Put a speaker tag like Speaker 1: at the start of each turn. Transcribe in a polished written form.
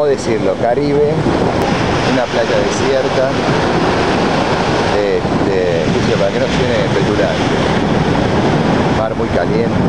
Speaker 1: ¿cómo decirlo? Caribe, una playa desierta, para que no suene petulante. Mar muy caliente.